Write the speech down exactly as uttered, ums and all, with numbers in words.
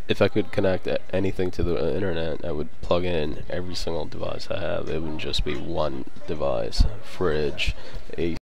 if I could connect a- anything to the internet, I would plug in every single device I have. It wouldn't just be one device. Fridge, A